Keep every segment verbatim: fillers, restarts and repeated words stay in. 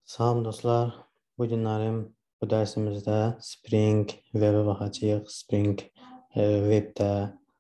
Salam dostlar, bu günlərim bu dərsimizdə Spring Web-ə baxacağıq. Spring e, Web-də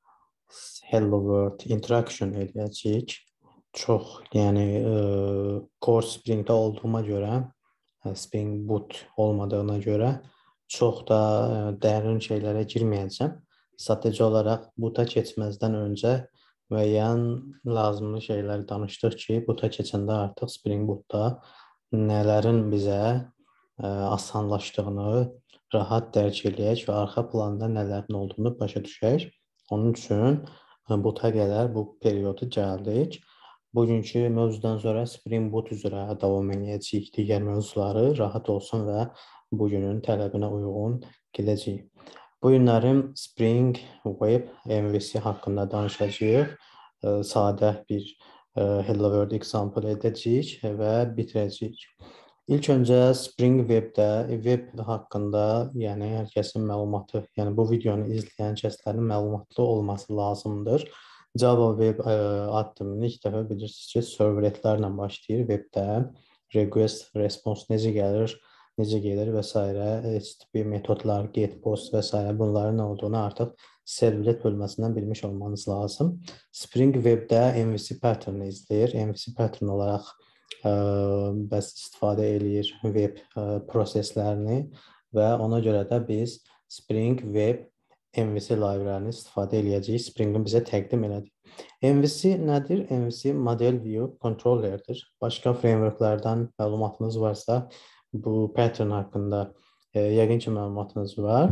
Hello World interaction edəcəyik. Çox, yəni e, Core Spring-də olduğuma görə, e, Spring Boot olmadığına görə çox da e, dərin şeylərə girməyəcəm. Sadəcə olaraq boot'a keçməzdən öncə müəyyən lazımlı şeyləri danışdıq ki, boot'a keçəndə artıq Spring Boot'da nələrin bizə ə, asanlaşdığını rahat dərk eləyək və arxa planda nələrin olduğunu başa düşək. Onun üçün boot'a qədər bu periodu gəldik. Bugünkü mövzudan sonra Spring Boot üzrə davam edəcəyik. Digər mövzuları rahat olsun və bugünün tələbinə uyğun gedəcəyik. Bu günlərim Spring Web M V C haqqında danışacağıq. Ə, sadə bir Hello World example edəcəyik və bitirəcəyik. İlk öncə Spring Web-də web haqqında, yəni hər kəsin məlumatı, yəni bu videonu izləyən kəslərin məlumatlı olması lazımdır. Java Web addım ilk dəfə bilirsiniz ki, servletlərlə başlayır webdə. Request, response necə gəlir, necə gelir və s. H T T P metodlar, get, post və s. bunların nə olduğunu artıq servlet bölməsindən bilmiş olmanız lazım. Spring Web-də M V C pattern izləyir. M V C pattern olaraq ə, bəs istifadə eləyir web ə, proseslərini və ona görə də biz Spring Web M V C library-ni istifadə eləyəcəyik. Spring-i bizə təqdim elədik. M V C nədir? M V C Model View Controller'dir. Başqa frameworklərdən məlumatınız varsa, bu pattern haqqında ə, yəqin ki, məlumatınız var.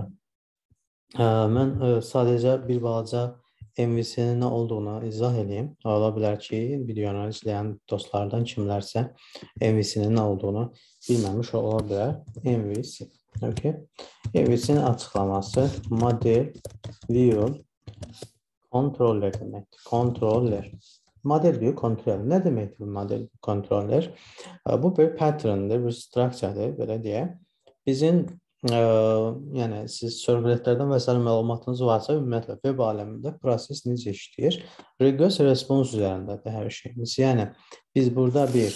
Ə, mən ə, sadəcə bir balaca M V C-nin nə olduğunu izah edeyim. Ola bilər ki, videonu izləyən dostlardan kimlərsə M V C-nin nə olduğunu bilməmiş ola bilər. M V C. Okay. M V C-nin açıqlaması Model View Controller deməkdir. Controller. Model View Controller. Nə deməkdir Model Controller? Bu bir patterndir, bir structuredir, belə deyək. Bizim Ə, yəni siz servletlərdən və s. məlumatınız varsa, ümumiyyətlə web aləmində proses necə işləyir? Request response üzərindədir hər şeyimiz. Yəni biz burada bir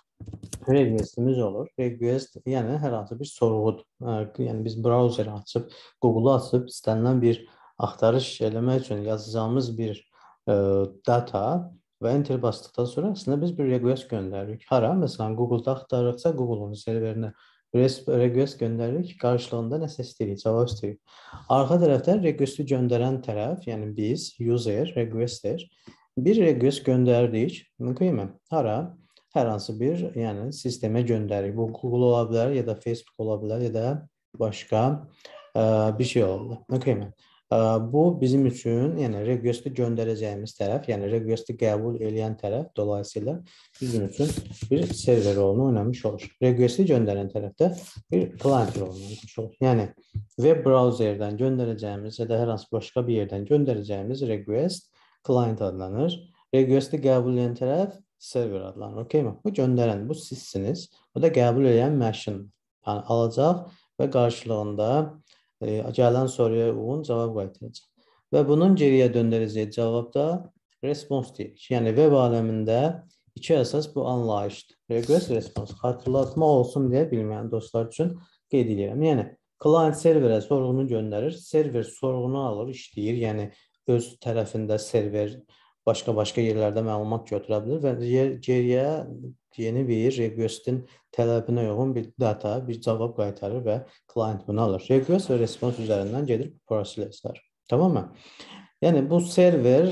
requestimiz olur. Request yəni hər hansı bir sorğudur. Yəni biz browseri açıb, Google-u açıb istənilən bir axtarış eləmək üçün yazacağımız bir ə, data və enter basdıqdan sonra əslində biz bir request göndəririk. Hara? Məsələn, Google-da axtarırıqsa Google-un serverinə request göndəririk ki, qarşılığında nəsə istəyirik, cavab istəyirik. Arxa tərəfdən requesti göndərən tərəf, yəni biz, user, requester, bir request göndərdik, mümkünmü? Hara? Hər hansı bir, yəni sistemə göndəririk. Bu Google ola bilər, ya da Facebook ola bilər, ya da başqa ə, bir şey ola bilər. Mümkünmü? Bu bizim üçün, yəni requesti göndərəcəyimiz tərəf, yəni requesti qəbul edən tərəf dolayısıyla bizim üçün bir server rolunu oynamış olur. Requesti göndərən tərəfdə bir client rolunu oynamış olur. Yəni web browserdən göndərəcəyimiz ya da hər hansı başqa bir yerdən göndərəcəyimiz request client adlanır. Requesti qəbul edən tərəf server adlanır. Okay mi? Bu göndərən, bu sizsiniz. Bu da qəbul edən machine. Yəni alacaq və qarşılığında gələn soruya uyğun cavab qaytaracaq. Və bunun geriyə döndərəcəyi cavab da response deyirik. Yəni web aləmində iki əsas bu anlayışdır. Request, response. Xatırlatma olsun deyə bilməyən dostlar üçün qeyd edirəm. Yəni client serverə sorğunu göndərir, server sorğunu alır, işləyir. Yəni öz tərəfində server başqa-başqa yerlərdə məlumat götürə bilir və geriyə yeni bir requestin tələbinə uyğun bir data, bir cavab qaytarır və client bunu alır. Request və response üzərindən gedir proseslər. Tamam mı? Yəni bu server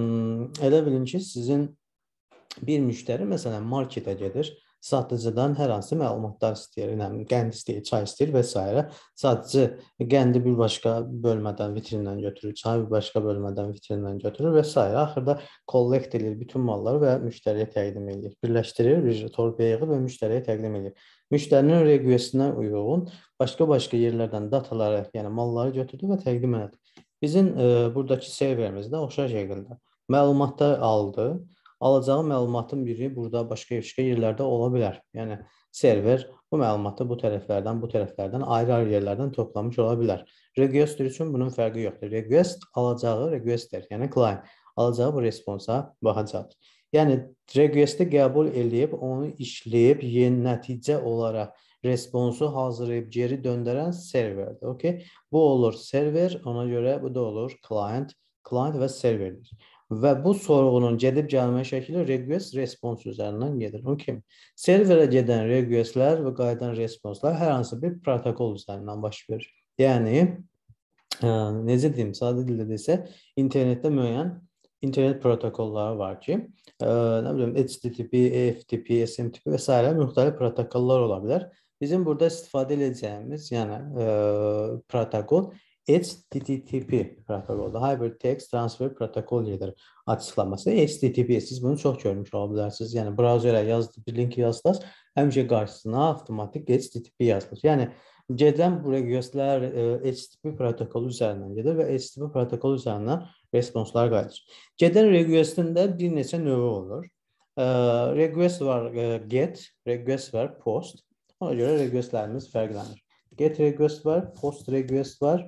elə bilin ki, sizin bir müştəri məsələn marketə gedir, satıcıdan hər hansı məlumatlar istəyir, yəni qənd istəyir, çay istəyir və s. Satıcı qəndi bir başqa bölmədən, vitrindən götürür, çayı bir başqa bölmədən, vitrindən götürür və s. Axırda collect edir bütün malları və müştəriyə təqdim edir. Birləşdirir, bir torbaya yığır və müştəriyə təqdim edir. Müştərinin requestinə uyğun başqa-başqa yerlərdən dataları, yəni malları götürdü və təqdim edir. Bizim e, buradakı serverimizdə oxşar şəkildə məlumatlar aldı. Alacağı məlumatın biri burada başqa-başqa yerlərdə ola bilər. Yəni server bu məlumatı bu tərəflərdən, bu tərəflərdən, ayrı-ayrı yerlərdən toplamış ola bilər. Requester üçün bunun fərqi yoxdur. Request alacağı requester, yəni client alacağı bu responsa baxacaqdır. Yəni request'i qəbul edib, onu işləyib, yeni nəticə olaraq responsu hazırlayıb geri döndərən serverdir. Okay? Bu olur server, ona görə bu da olur client, client və serverdir. Və bu sorğunun gedib gəlmə şəkli request response üzərindən gedir. Okay? Serverə gedən requestlər və qayıdan responslar hər hansı bir protokol üzərindən baş verir. Yəni ə, necə deyim, sadə dildə desə, internetdə müəyyən internet protokolları var ki, ə, nə bilim H T T P, E F T P, S M T P və s. müxtəlif protokollar ola bilər. Bizim burada istifadə edəcəyimiz, yəni ə, protokol H T T P protokoldur. Hypertext Transfer Protocol edir açıqlaması. H T T P, siz bunu çox görmüş ola bilərsiniz. Yəni browserə yazdı, bir link yazdınız, həmişə qarşısına avtomatik H T T P yazılır. Yəni gedən bu requestlər H T T P protokolu üzərindən gedir və H T T P protokolu üzərindən responslar qayıdır. Gedən request'in də bir neçə növü olur. Request var get, request var post. Ona görə requestlərimiz fərqlənir. Get request var, post request var,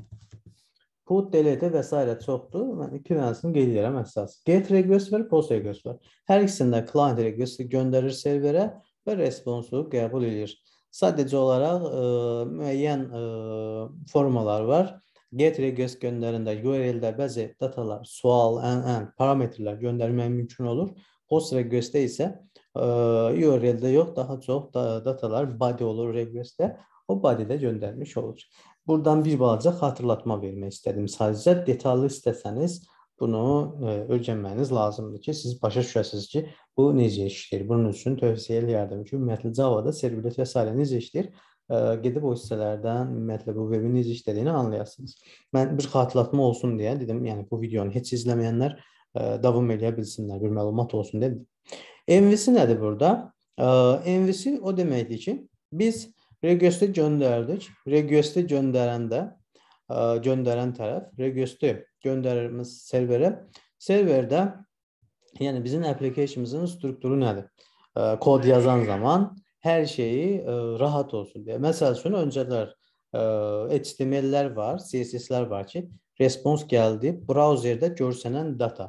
put, delete və s. çoxdur. Mən iki dənəsini qeyd edirəm əsas. Get request var, post request var. Hər ikisində client request'i göndərir serverə və responsu qəbul edir. Sadəcə olaraq ə, müəyyən ə, formalar var. Get request göndərində U R L-də bəzi datalar, sual, ən, ən, parametrlər göndərmək mümkün olur. Post request'də isə ə, U R L-də yox, daha çox da, datalar body olur request'də. O body'də göndərmiş olur. Buradan bir balaca xatırlatma vermək istədim. Sadəcə detallı istəsəniz bunu ə, öyrənməyiniz lazımdır ki, siz başa düşəsiniz ki, bu necə işləyir. Bunun üçün tövsiyə edirəm ki, ümumiyyətlə Java'da serverlet və s. necə işləyir, ə, gedib o hissələrdən ümumiyyətlə bu webin necə işlədiyini anlayasınız. Mən bir xatırlatma olsun deyə dedim, yəni bu videonu heç izləməyənlər ə, davam edə bilsinlər, bir məlumat olsun deyə dedim. M V C nədir burada? Ə, M V C o deməkdir ki, biz request'i göndərdik. Request'i göndərəndə, ə, göndərən tərəf request'i göndəririmiz serverə. Serverdə, yəni bizim application'ımızın strukturu nədir? Ə, kod yazan zaman hər şeyi ə, rahat olsun deyə. Məsəl üçün, öncələr ə, H T M L'lər var, C S S'lər var ki, respons gəldi, browserdə görsənən data.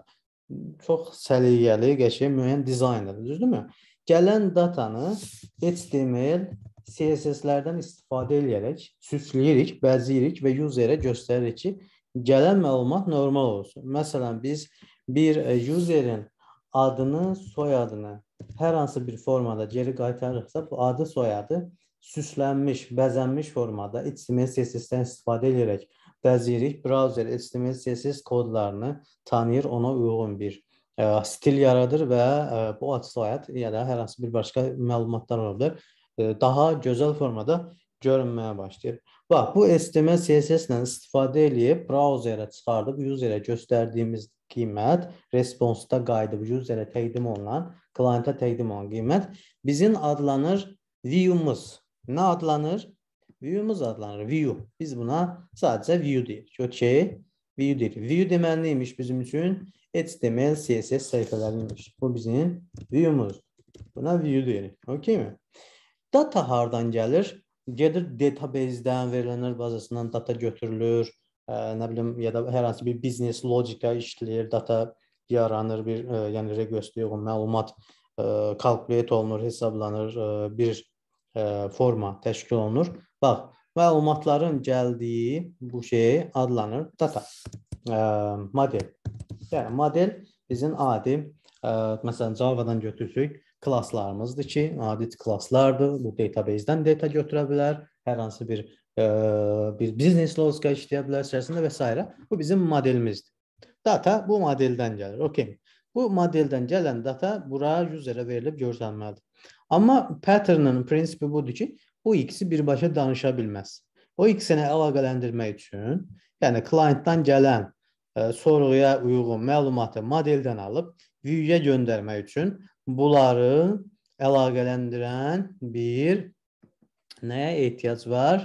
Çox səliqəli, qəşəng, müəyyən dizayndır, düzdürmü? Gələn datanı H T M L, C S S'lərdən istifadə edərək, süsləyirik, bəzəyirik və userə göstəririk ki, gələn məlumat normal olsun. Məsələn, biz bir userin adını, soyadını hər hansı bir formada geri qaytarırıqsa, bu adı, soyadı süslənmiş, bəzənmiş formada H T M L, C S S-dən istifadə edərək bəzəyirik. Browser H T M L, C S S kodlarını tanıyır, ona uyğun bir ə, stil yaradır və ə, bu ad, soyad ya da hər hansı bir başqa məlumatlar ola bilər, daha gözəl formada görünməyə başlayır. Bax, bu H T M L, C S S-lə istifadə edib browserə çıxardıb userə göstərdiyimiz qiymət, responsta qayıdıb userə təqdim olunan, klienta təqdim olunan qiymət bizim adlanır view-umuz. Nə adlanır? View-umuz adlanır. View. Biz buna sadəcə view deyirik. Okay? View deyirik. View deməli neymiş bizim üçün? H T M L, C S S səhifələriymiş. Bu bizim view-umuz. Buna view deyirik. Okay mi? Data hardan gəlir? Gedir database-dən, verilənlər bazasından data götürülür, ə, nə bilim, ya da hər hansı bir biznes logika işləyir, data yaranır, bir, ə, yəni request uyğun məlumat ə, calculate olunur, hesablanır, ə, bir ə, forma təşkil olunur. Bax, məlumatların gəldiyi bu şey adlanır data ə, model. Yəni model bizim adi, ə, məsələn, Java-dan götürsək, klasslarımızdır ki, adi klasslardır. Bu database-dən data götürə bilər, hər hansı bir, e, bir biznes logika işləyə bilər içərisində və s. Bu bizim modelimizdir. Data bu modeldən gəlir. Okay. Bu modeldən gələn data bura userə verilib görsənməlidir. Amma patternın prinsipi budur ki, bu ikisi birbaşa danışa bilməz. O ikisini əlaqələndirmək üçün, yəni clientdan gələn e, sorğuya uyğun məlumatı modeldən alıb view-yə göndərmək üçün bunları əlaqələndirən bir nəyə ehtiyac var?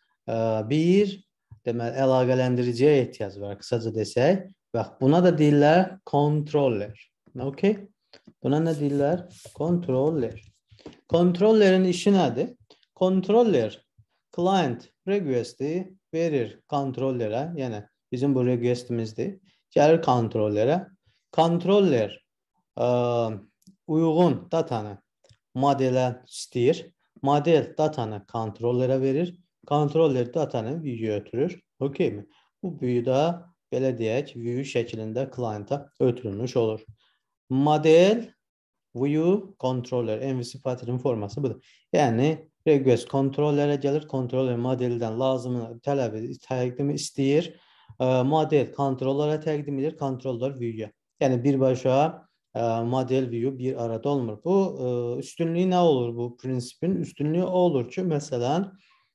Bir deməli, əlaqələndiriciyə ehtiyac var, qısaca desək. Bax, buna da deyirlər controller. Okay? Buna nə deyirlər? Controller. Controllerin işi nədir? Controller client request'i verir controllerə, yəni bizim bu request'imizdir. Gəlir controllerə. Controller ə, uyğun datanı modelə istəyir. Model datanı kontrollerə verir. Kontroller datanı view ötürür. Okey mi? Bu view da belə deyək, view şəklində klienta ötürülmüş olur. Model, view, controller, M V C pattern forması budur. Yəni, request kontrollerə gəlir, kontroller modeldən lazımını tələb edir, təqdimi istəyir. Model kontrollara təqdim edir, kontroller view'ya. Yəni, birbaşa model view bir arada olmur. Bu üstünlüyü nə olur bu prinsipin? Üstünlüyü o olur ki, məsələn,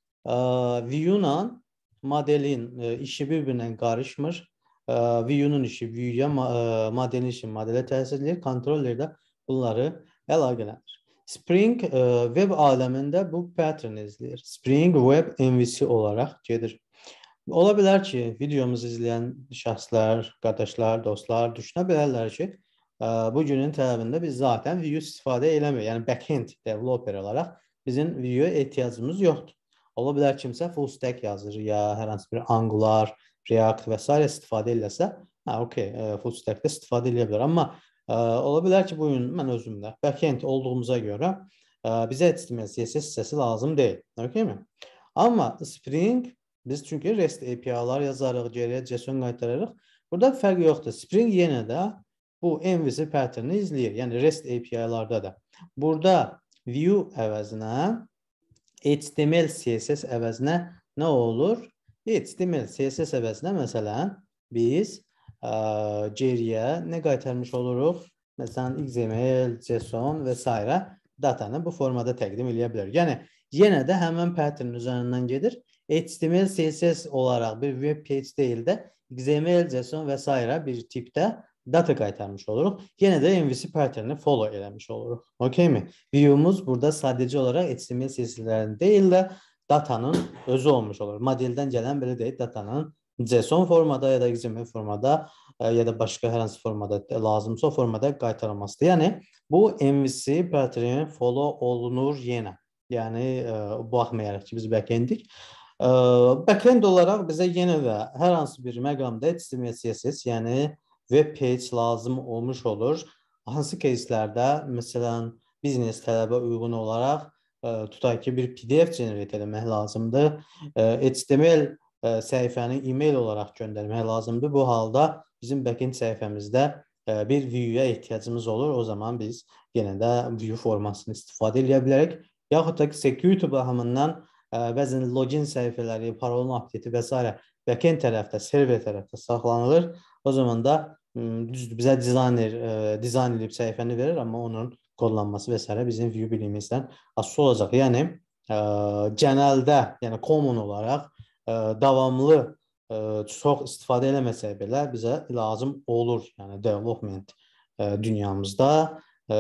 view-la modelin işi bir-birindən qarışmır. View-nun işi view'ya, modelin işi modelə təsir edir. Kontroller də bunları əlaqələndir. Spring web aləmində bu pattern izləyir. Spring Web M V C olaraq gedir. Ola bilər ki, videomuzu izləyən şəxslər, qardaşlar, dostlar düşünə bilərlər ki, bugünün tələbində biz zaten view istifadə eləmirik. Yəni, backend developer olaraq bizim view ehtiyacımız yoxdur. Ola bilər kimsə full stack yazır ya hər hansı bir Angular, React və s. istifadə eləsə, hə, okey, full stackdə istifadə eləyə bilər. Amma ola bilər ki, bugün mən özümdə backend olduğumuza görə bizə H T M L, C S S hissəsi lazım deyil. Okey mi? Amma Spring, biz çünki REST A P I-lar yazarıq, geriyə JSON qaytarırıq. Burada fərq yoxdur. Spring yenə də bu M V C pattern'ı izləyir. Yəni, REST A P I-larda da. Burada view əvəzinə H T M L, C S S əvəzinə nə olur? H T M L, C S S əvəzinə məsələn biz ə, geriyə nə qaytarmış oluruq? Məsələn, X M L, JSON və s. datanı bu formada təqdim edə bilər. Yəni, yenə də həmən pattern üzərindən gedir. H T M L, C S S olaraq bir web page deyil də X M L, JSON və s. bir tipdə data qaytarmış oluruq. Yenə də M V C pattern'ı follow eləmiş oluruq. Okey mi? View'umuz burada sadəcə olaraq H T M L C S S'lərin deyil də datanın özü olmuş olur. Modeldən gələn belə deyil, datanın JSON formada ya da X M L formada ya da başqa hər hansı formada lazımsa o formada qaytarılmasıdır. Yəni, bu M V C pattern'ı follow olunur yenə. Yəni, baxmayaraq ki, biz backend'ik. Backend olaraq bizə yenə də hər hansı bir məqamda H T M L C S S, yəni web page lazım olmuş olur. Hansı case'lərdə, məsələn, biznes tələbə uyğun olaraq tutaq ki, bir P D F generate eləmək lazımdır. H T M L səhifəni e-mail olaraq göndərmək lazımdır. Bu halda bizim backend səhifəmizdə bir view-ya ehtiyacımız olur. O zaman biz yenə də view formasını istifadə edə bilərik. Yaxud da ki, security baxımından bəzən login səhifələri, parolun update və s. backend tərəfdə, server tərəfdə saxlanılır. O zaman da düzdür, bizə dizayner dizayn edib səhifəni verir, amma onun kodlanması və s. bizim view bilimimizdən asılı olacaq. Yəni, genəldə, yəni common olaraq davamlı çox istifadə eləməsək belə bizə lazım olur, yəni development dünyamızda.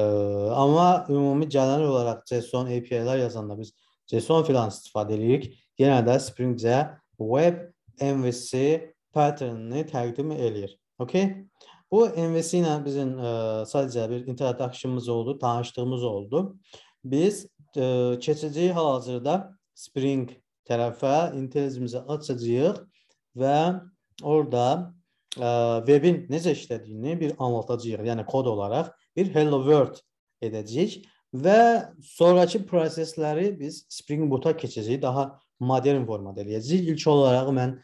Amma ümumi gələn olaraq JSON A P I-lar yazanda biz JSON filan istifadə edirik. Yenə də Spring-cə Web M V C pattern'ını təqdim edir. Okay? Bu M V C ilə bizim sadəcə bir interaksiyonumuz oldu, tanışdığımız oldu. Biz keçəcəyik hal-hazırda Spring tərəfə IntelliJ-imizi açacağıq və orada webin necə işlədiyini bir anlatacağıq. Yəni kod olaraq bir hello world edəcəyik və sonraki prosesləri biz Spring Boot'a keçəcəyik, daha modern formada eləyəcəyik. İlk olaraq mən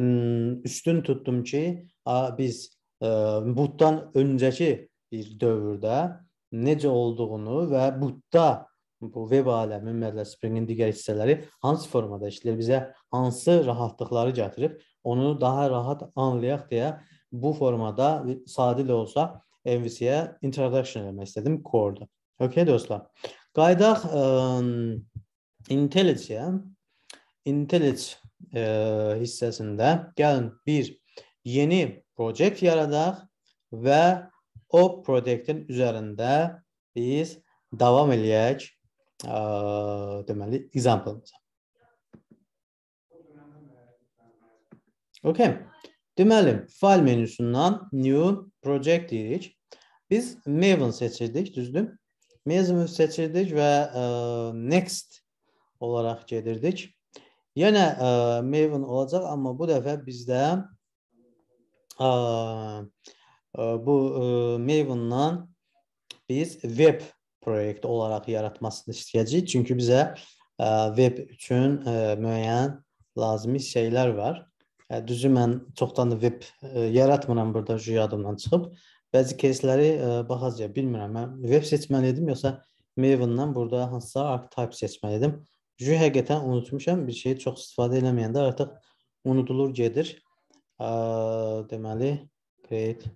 üstün tutdum ki, biz Boot'dan öncəki bir dövrdə necə olduğunu və Boot'da bu web aləmi, ümumiyyətlə Spring'in digər hissələri hansı formada işləyir, bizə hansı rahatlıqları gətirib, onu daha rahat anlayaq deyə bu formada sadə də olsa M V C-yə introduction eləmək istədim core-da. Okay, dostlar. Qaydaq IntelliJ-yə. IntelliJ hissəsində gəlin bir yeni project yaradaq və o projektin üzərində biz davam eləyək deməli example-ımıza. Okay. Deməli, file menüsündən new project deyirik. Biz Maven seçirdik, düzdür? Maven seçirdik və next olaraq gedirdik. Yenə Maven olacaq, amma bu dəfə bizdə bu Maven'dan biz web proyekti olaraq yaratmasını istəyəcəyik. Çünki bizə ə, web üçün ə, müəyyən lazımi şeylər var. Ə, düzü mən çoxdan da web ə, yaratmıram burada şu yadımdan çıxıb. Bəzi кейsləri ə, baxacaq bilmirəm. Mən web seçməliydim yoxsa Maven'dan burada hansısa archetype seçməliydim. Ju həqiqətən unutmuşam. Bir şeyi çox istifadə eləməyəndə artıq unudulur gedir. Ə, deməli create.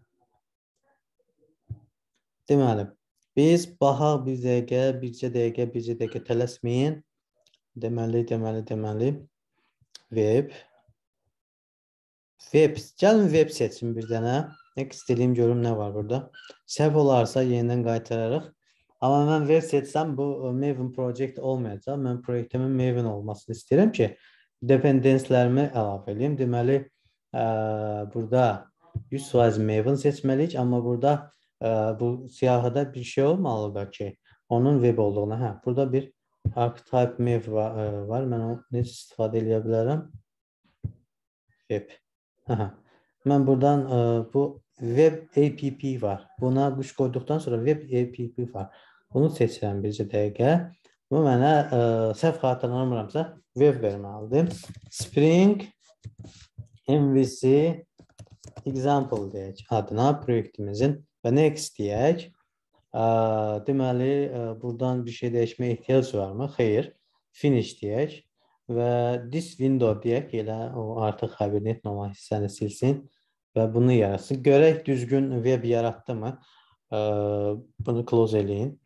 Deməli biz baxaq bir dəqiqə, bircə dəqiqə, bircə dəqiqə tələsməyin. Deməli, deməli, deməli web web. Gəlin web seçin bir dənə. Next istədiyim görüm nə var burada. Səhv olarsa yenidən qaytararıq. Amma mən web seçsəm bu Maven project olmayacaq. Mən proyektimin Maven olmasını istəyirəm ki, dependencelərimi əlavə edeyim. Deməli, ə, burada yüz faiz Maven seçməliyik, amma burada ə, bu siyahıda bir şey olmalıdır ki, onun web olduğuna. Hə, burada bir archetype Maven var, ə, var. Mən onu necə istifadə edə bilərəm? Web. Hə. Mən buradan ə, bu web app var. Buna quş qoyduqdan sonra web app var. Bunu seçirəm bircə dəqiqə. Bu mənə ə, səhv xatırlamıramsa web verməlidir. Spring M V C example deyək adına proyektimizin və next deyək. Ə, deməli ə, buradan bir şey dəyişməyə ehtiyac varmı? Xeyr. Finish deyək və this window deyək, elə o artıq Hibernate olan hissəni silsin və bunu yaratsın. Görək düzgün web yaratdı mı? Ə, bunu close eləyin.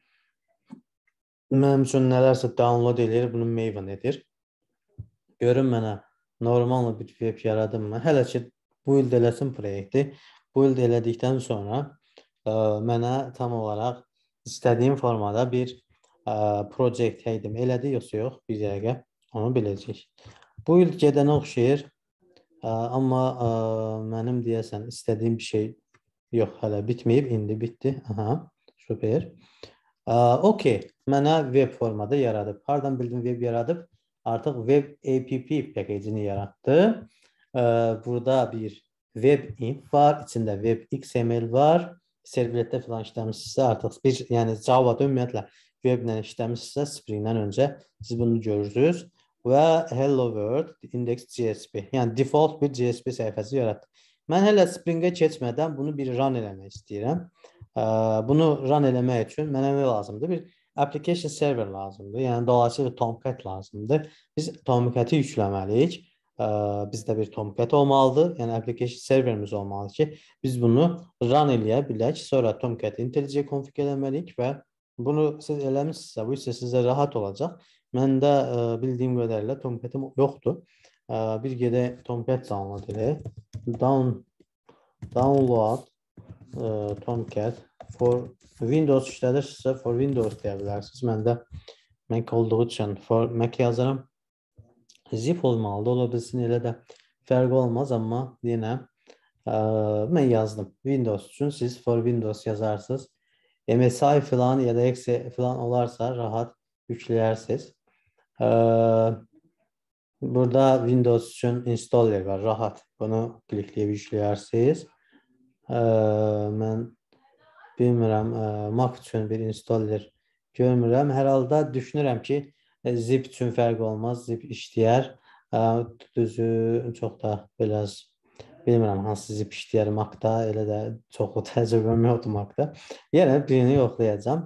Mənim üçün nələrsə download edir, bunu Maven edir. Görün mənə normal bir web yaradım mı? Hələ ki build eləsin proyekti. Build elədikdən sonra ə, mənə tam olaraq istədiyim formada bir ə, project heydim. Elədi yoxsa yox? Bir dəqiqə onu biləcək. Build gedənə oxşayır. Ə, amma ə, mənim deyəsən istədiyim bir şey yox, hələ bitməyib, indi bitdi. Aha, süper. Okey, mənə web formada yaradıb. Hardan bildim web yaradıb? Artıq web app package-ini yaratdı. Burada bir web imp var, içində web X M L var. Servletdə filan işləmişsizsə artıq bir, yəni Java'da ümumiyyətlə weblə işləmişsizsə Spring-dən öncə siz bunu görürsünüz. Və Hello World index.jsp, yəni default bir J S P səhifəsi yaratdı. Mən hələ Spring-ə keçmədən bunu bir run eləmək istəyirəm. Bunu run eləmək üçün mənə nə lazımdır? Bir application server lazımdır. Yəni dolayısıyla Tomcat lazımdır. Biz Tomcat'i yükləməliyik. Bizdə bir Tomcat olmalıdır. Yəni application serverimiz olmalıdır ki, biz bunu run eləyə bilək. Sonra Tomcat IntelliJ config eləməliyik və bunu siz eləmişsinizsə, bu isə sizə rahat olacaq. Məndə bildiyim qədərilə Tomcat'im yoxdur. Bir gedək Tomcat download edək. Down, download uh, Tomcat for Windows işlədirsinizsə for Windows deyə bilərsiniz. Məndə Mac olduğu üçün for Mac yazarım. Zip olmalıdır, ola bilsin, elə də fərqi olmaz, amma yenə ə, mən yazdım. Windows üçün siz for Windows yazarsınız. M S I filan ya da exe filan olarsa rahat yükləyərsiniz. Ə, burada Windows üçün installer var, rahat bunu klikləyib yükləyərsiniz. Ə, mən bilmirəm, ə, Mac üçün bir installer görmürəm. Hər halda düşünürəm ki, zip üçün fərq olmaz, zip işləyər. Düzü çox da biraz bilmirəm hansı zip işləyər Mac'da, elə də çoxlu təcrübəm yoxdur Mac'da. Yenə birini yoxlayacağım.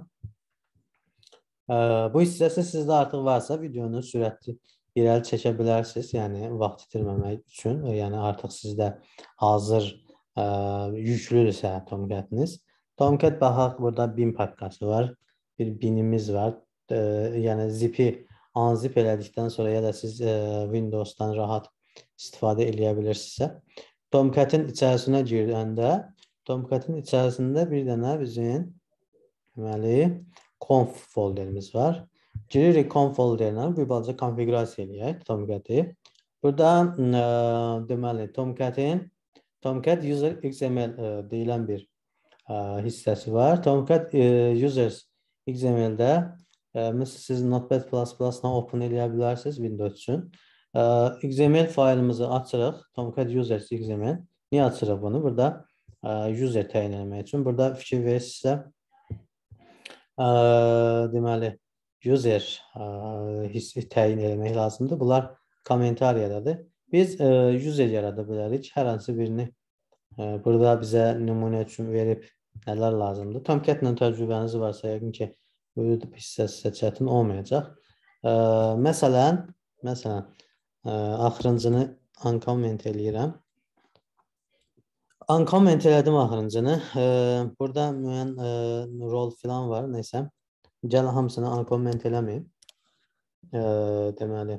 Bu hissəsi sizdə artıq varsa videonu sürətli irəli çəkə bilərsiniz, yəni vaxt itirməmək üçün. Yəni artıq sizdə hazır ə, yüklüdürsə Tomcat'iniz. Tomcat baxaq, burada bin pakkası var, bir binimiz var. Ə, yəni zipi unzip elədikdən sonra ya da siz ə, Windows'dan rahat istifadə eləyə bilirsinizsə. Tomcat'in içərisinə girəndə, Tomcat'in içərisində bir dənə bizim deməli conf folderimiz var. Giririk conf folderinə, bir balaca konfigurasiya eləyək Tomcat'i. Burada ə, deməli Tomcat'in Tomcat user X M L ə, deyilən bir ə, hissəsi var. Tomcat ə, users X M L'də məsələn siz Notepad plus plus-la open eləyə bilərsiniz Windows üçün. X M L faylımızı açırıq. Tomcat users X M L. Niyə açırıq bunu? Burada user təyin etmək üçün. Burada fikir verirsinizsə Ə, deməli, user ə, hissi təyin etmək lazımdır. Bunlar kommentariyadadır. Biz ə, user yarada bilərik. Hər hansı birini ə, burada bizə nümunə üçün verib nələr lazımdır. Tomcat-la təcrübəniz varsa, yəqin ki, bu hissəsi sizə çətin olmayacaq. Ə, məsələn, məsələn, ə, axırıncını uncomment eləyirəm. Uncomment elədim axırıncını. Ə, burada müəyyən ə, rol filan var, neysə. Gəl hamısını uncomment eləməyim. Ə, deməli,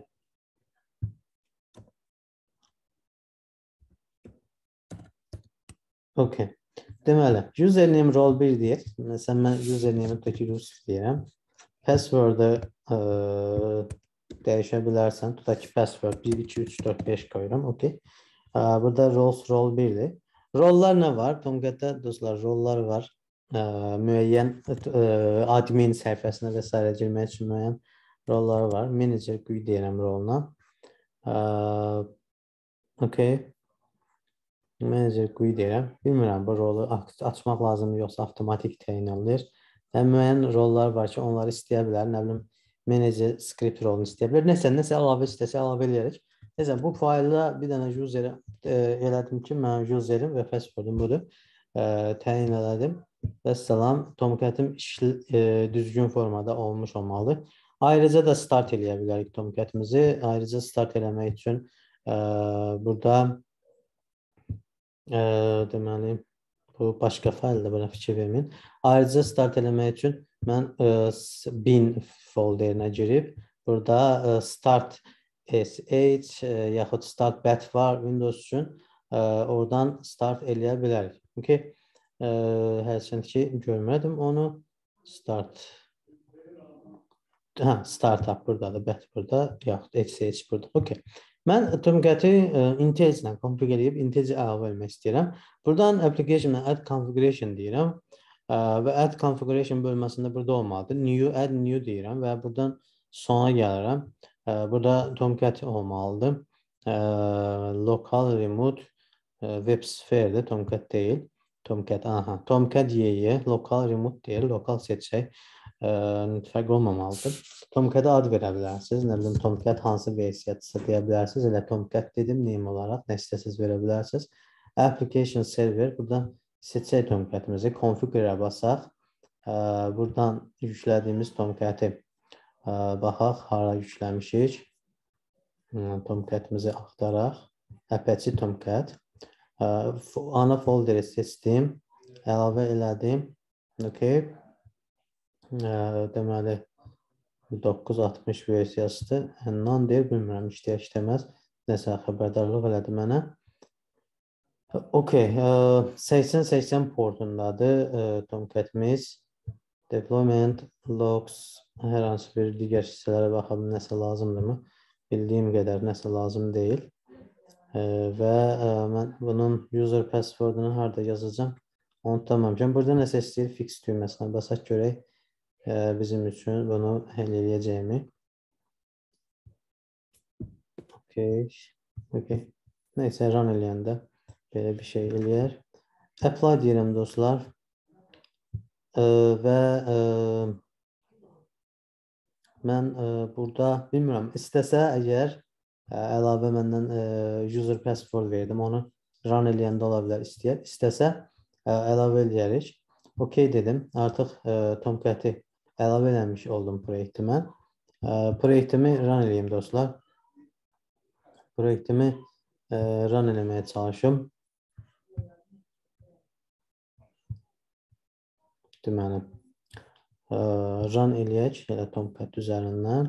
okey. Deməli, username rol bir deyir. Məsələn, mən username-i tutaq Yusuf deyirəm. Password-ı ə, dəyişə bilərsən. Tutaq ki, password bir, iki, üç, dörd, beş qoyuram. Okey. Ə, burada roles rol birdir. Rollar nə var? Tomcat-da dostlar, rollar var. Ə, müəyyən ə, admin səhifəsinə və s. girmək üçün müəyyən rollar var. Manager queue deyirəm roluna. Ə, okey. Manager queue deyirəm. Bilmirəm, bu rolu açmaq lazımdır, yoxsa avtomatik təyin edilir. Yəni, müəyyən rollar var ki, onları istəyə bilər. Nə bilim, manager script rolunu istəyə bilər. Nəsə, nəsə əlavə istəsə əlavə eləyərək. Nəsə, bu faylda bir dənə user e, elədim ki, mən userim və passwordum budur. E, təyin elədim. Və salam, Tomcat-ım e, düzgün formada olmuş olmalıdır. Ayrıca da start eləyə bilərik Tomcat-ımızı. Ayrıca start eləmək üçün e, burada Ə, deməli, bu başqa faylda buna fikir verməyin. Ayrıca start eləmək üçün mən ə, bin folderinə girib, burada ə, start sh ə, yaxud start bat var Windows üçün, ə, oradan start eləyə bilərik. Okay. Ə, hərçənd ki, görmədim onu. Start. Hə, startup buradadır, bat burada, yaxud sh burada. Okay. Mən Tomcat-ı Integ ilə konfiq edib, Integ əlavə etmək istəyirəm. Buradan application-a add configuration deyirəm və add configuration bölməsində burada olmalıdır. New, add new deyirəm və buradan sona gəlirəm. Burada Tomcat olmalıdır. Local remote WebSphere-dir, Tomcat deyil. Tomcat, aha, Tomcat Y, local remote deyil, lokal seçək. Fərq olmamalıdır. Tomcat-a ad verə bilərsiniz. Nə bilim, Tomcat hansı versiyadırsa deyə bilərsiniz. Elə Tomcat dedim, name olaraq nə istəsiniz verə bilərsiniz. Application server, buradan seçək Tomcat-ımızı, configure-ə basaq. Buradan yüklədiyimiz Tomcat-ı baxaq, hara yükləmişik. Tomcat-ımızı axtaraq. Apache Tomcat. Ana folderi seçdim, əlavə elədim. Okay. Deməli, doqquz altmış versiyasıdır. Həndən deyir, bilmirəm, işləyə işləməz. Nəsə, xəbərdarlıq elədi mənə. Okey, səksən səksən portundadır Tomcat-imiz. Deployment, logs, hər hansı bir digər hissələrə baxalım, nəsə lazımdırmı? Bildiyim qədər nəsə lazım deyil. Və mən bunun user passwordunu harada yazacağım, onu tutamamışam. Burada nəsə istəyir, fix düyməsinə basaq görək. Bizim üçün bunu həll eləyəcəyimi. Okay. Okay. Neysə, run eləyəndə belə bir şey eləyər. Apply deyirəm, dostlar. Və mən burada, bilmirəm, istəsə əgər əlavə məndən user password verdim, onu run eləyəndə ola bilər istəyər. İstəsə əlavə eləyərik. Okay dedim. Artıq Tomcat-ı əlavə eləmiş oldum proyektime. Proyektimi run eləyim, dostlar. Proyektimi run eləməyə çalışım. Deməli, run eləyək, elə Tomcat üzərindən.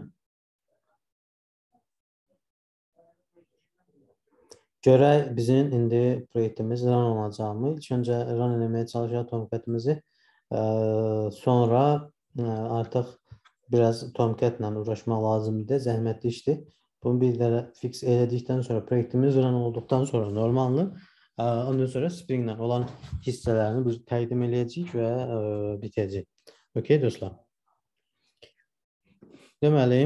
Görək, bizim indi proyektimiz run olacaqmı? İlk öncə run eləməyə çalışaq Tomcat-ımızı. Sonra artıq biraz Tomcat-la uğraşmaq lazımdır, zəhmətli işdir. Bunu bir də fix elədikdən sonra, proyektimiz run olduqdan sonra normaldır. Ondan sonra Spring-lə olan hissələrini biz təqdim eləyəcəyik və bitəcək. Okey, dostlar. Deməli,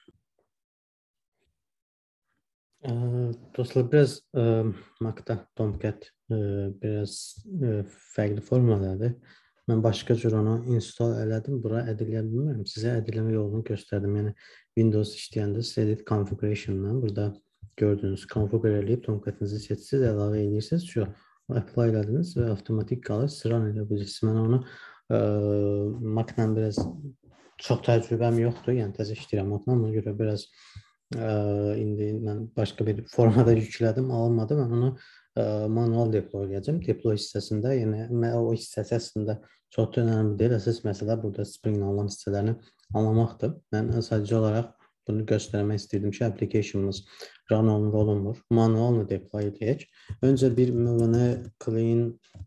dostlar, biraz Mac-da Tomcat biraz fərqli formadadır. Mən başqa cür onu install elədim. Bura edilə bilmirəm. Sizə ediləmə yolunu göstərdim. Yəni Windows işləyəndə Edit Configuration-dan burada gördüyünüz konfigür eləyib Tomcat'ınızı seçsiniz, əlavə edirsiniz. Şu apply elədiniz və avtomatik qalır. Sıra edə bilirsiniz. Mən onu ə, Mac-la biraz çox təcrübəm yoxdur. Yəni təzə işləyirəm Mac-la. Ona görə biraz ə, indi mən başqa bir formada yüklədim, alınmadı. Mən onu ə, manual deploy edəcəm. Deploy hissəsində, yəni o hissəsi əslində çox da önəmli deyil. Əsas məsələ burada Spring alınan hissələrini anlamaqdır. Mən sadəcə olaraq bunu göstərmək istəyirdim ki, application'ımız run olunur, olunmur. Manualını deploy edək. Öncə bir mvn clean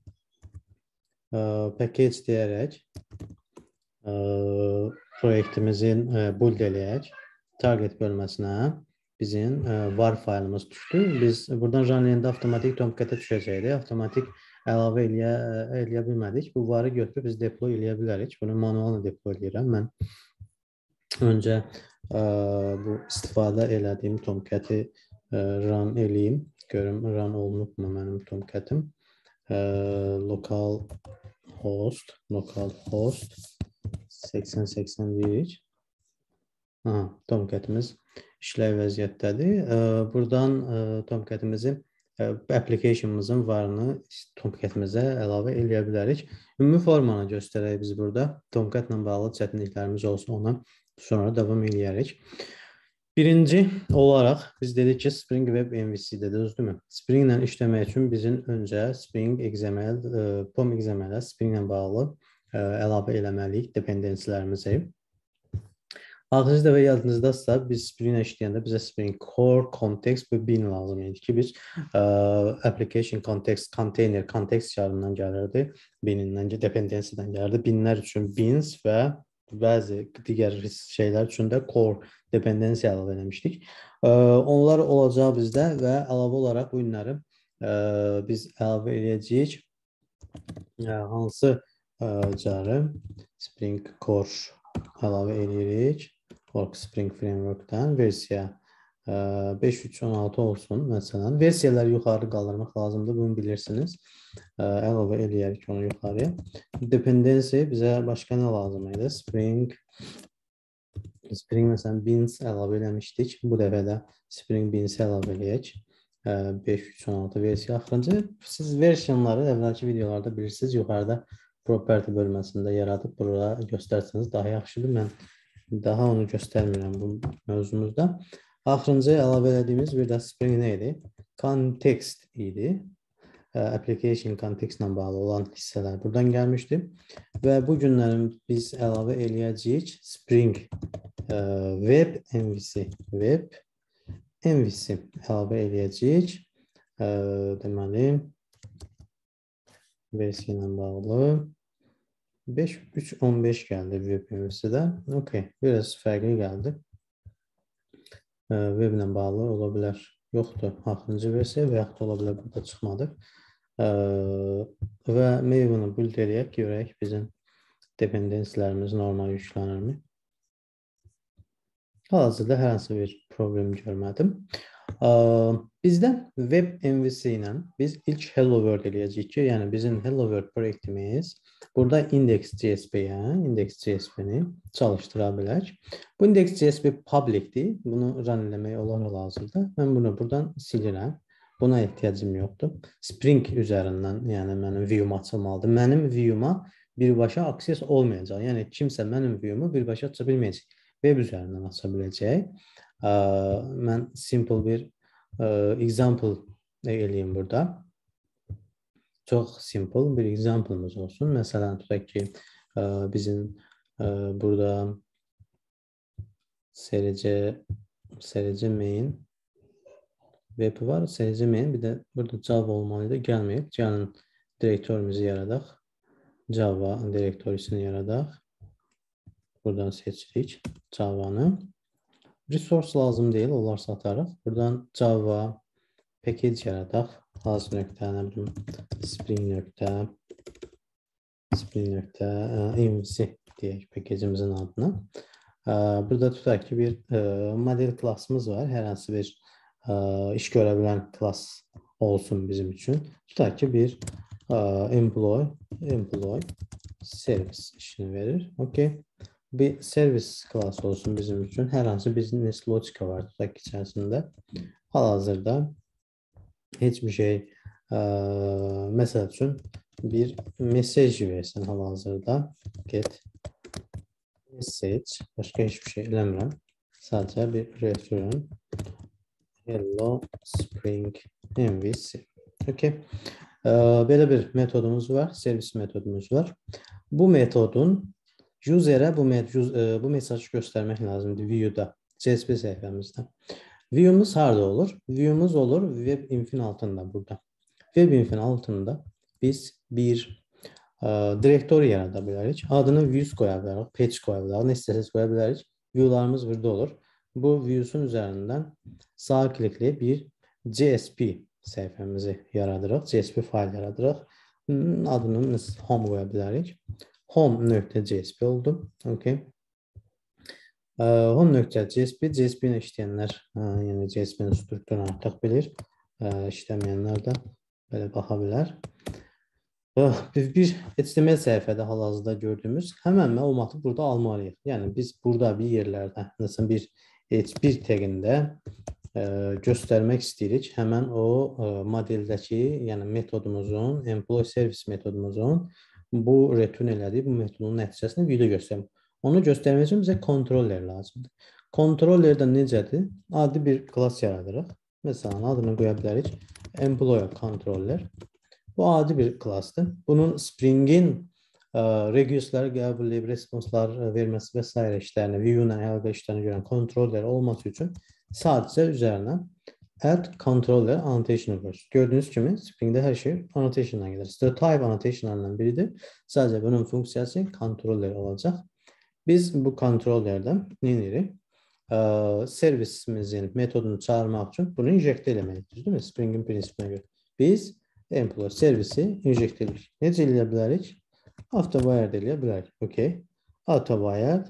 ə, package deyərək ə, proyektimizin ə, build eləyək. Target bölməsinə bizim ə, var faylımız düşdü. Biz buradan run eləyəndə avtomatik Tomcat'a düşəcəkdi. Avtomatik əlavə eləyə, eləyə bilmədik. Bu varı götürüb biz deploy eləyə bilərik. Bunu manualını deploy eləyirəm. Mən öncə ə, bu istifadə elədiyim Tomcat'i ə, run eləyim. Görüm run olunub mu mənim Tomcat'im. Local host, local host səksən səksən deyirik. Aha, Tomcat'imiz işləv vəziyyətdədir. Ə, buradan ə, Tomcat'imizi application'ımızın varını Tomcat'imizə əlavə eləyə bilərik. Ümumi formanı göstərək biz burada. Tomcat'la bağlı çətinliklərimiz olsa ona sonra davam eləyərik. Birinci olaraq biz dedik ki, Spring Web M V C-də düzdürmü? Spring ilə işləmək üçün bizim öncə Spring X M L, P O M X M L-ə Spring ilə bağlı ə, əlavə eləməliyik dependensiyalarımızı. Axırıncı dəfə yadınızdadsa, biz Spring işləyəndə bizə Spring Core, Context və Bin lazım idi ki, biz uh, Application Context, Container, Context çarından gəlirdi, Binindən, dependensiyadan gəlirdi. Binlər üçün Bins və bəzi digər şeylər üçün də Core dependensiya əlavə eləmişdik. Uh, onlar olacaq bizdə və əlavə olaraq bu günləri uh, biz əlavə eləyəcəyik. Uh, hansı uh, carı? Spring Core əlavə eləyirik. Org Spring Framework-dan versiya beş üç on altı olsun məsələn. Versiyaları yuxarı qaldırmaq lazımdır, bunu bilirsiniz. Əlavə eləyərik onu yuxarıya. Dependency bizə başqa nə lazım idi? Spring Spring məsələn Beans əlavə eləmişdik. Bu dəfə də Spring Beans əlavə eləyək. beş üç on altı versiya axırıncı. Siz versiyaları əvvəlki videolarda bilirsiniz. Yuxarıda property bölməsində yaradıb burada göstərsəniz daha yaxşıdır. Mən daha onu göstərmirəm bu mövzumuzda. Axırıncı əlavə elədiyimiz bir də Spring nə idi? Context idi. Application Context ilə bağlı olan hissələr buradan gəlmişdi. Və bu günlərin biz əlavə eləyəcəyik Spring Web M V C. Web M V C əlavə eləyəcəyik. Deməli, versiya ilə bağlı beş üç on beş gəldi Web M V C-də. Okay, biraz fərqli gəldi. Web ilə bağlı ola bilər. Yoxdur, axırıncı versiya və yaxud ola bilər burada çıxmadı. Və Maven'ı build eləyək, görək bizim dependensiyalarımız normal yüklənirmi? Hal-hazırda hər hansı bir problem görmədim. Bizdə Web M V C ilə biz ilk Hello World eləyəcəyik ki, yəni bizim Hello World proyektimiz burada index.csp-yə, index.csp-ni çalışdıra bilək. Bu index.csp publicdir, bunu run eləmək olaraq lazımdır. Mən bunu buradan silirəm. Buna ehtiyacım yoxdur. Spring üzərindən, yəni mənim view-um açılmalıdır. Mənim view-uma birbaşa access olmayacaq. Yəni kimsə mənim view-umu birbaşa aça bilməyəcək. Web üzərindən aça biləcək. Mən simple bir example eləyim burada. Çox simple bir example'ımız olsun. Məsələn, tutaq ki, bizim burada S R C S R C main web var. S R C main, bir də burada Java olmalıydı. Gəlməyib. Gəlin direktorimizi yaradaq. Java direktorisini yaradaq. Buradan seçirik Java'nı. Resource lazım deyil, onlar satarıq. Buradan Java package yaradaq. Has nöqtə, nə bilim, Spring nöqtə, Spring nöqtə, M V C deyək package'imizin adını. Burada tutaq ki, bir model klassımız var. Hər hansı bir iş görə bilən klass olsun bizim üçün. Tutaq ki, bir employee, employee servis işini verir. Okay. Bir servis klası olsun bizim için. Hər hansı business logika var tutaq içərisində. Hal-hazırda heç bir şey, ə, məsəl üçün bir mesaj versən hal-hazırda get message, başqa heç bir şey eləmirəm. Sadəcə bir return hello spring M V C. Okay. Ə, belə bir metodumuz var, servis metodumuz var. Bu metodun user'e bu, bu mesajı göstermek lazımdır view'da, C S P sayfamızda. View'umuz harda olur? View'umuz olur web-inf'in altında burada. Web-inf'in altında biz bir e, direktör yaratabiliriz. Adını views koyabiliriz, page koyabiliriz, ne isteseniz koyabiliriz. View'larımız burada olur. Bu views'un üzerinden sağ klikle bir C S P sayfamızı yaradırıq, C S P fayl yaradırıq. Adını home koyabiliriz. home.csp oldu. Okay. home.csp, C S P ile işleyenler, yani C S P'nin strukturunu artık bilir. İşlemeyenler de böyle bakabilir. Bir H T M L sayfada hal-hazırda gördüğümüz hemen məlumatı burada almalıyıq. Yani biz burada bir yerlerde, mesela bir bir taginde e, göstermek isteyirik. Hemen o e, modeldeki, yani metodumuzun, employee service metodumuzun bu return elədiyi bu metodun nəticəsini video göstərir. Onu göstərmək üçün bizə controller lazımdır. Controllerdə necədir? Adi bir class yaradırıq. Məsələn, adını qoya bilərik. Employee controller. Bu adi bir classdır. Bunun Spring'in requestləri qəbul edib, responslar verməsi və s. işlərini, view-la əlaqə işlərini görən controller olması üçün sadəcə üzərinə add controller annotation var. Gördüğünüz kimi Spring'de her şey annotation'dan gelir. Type annotation'larından biridir. Sadece bunun funksiyası controller olacak. Biz bu controllerden neleri? Ee, servisimizin metodunu çağırmak için bunu injekte elemeliyiz, değil mi? Spring'in prinsipine göre. Biz employee servisi injekte edirik. Ne eləyirik? Auto-wired eləyirik. Okay. Auto-wired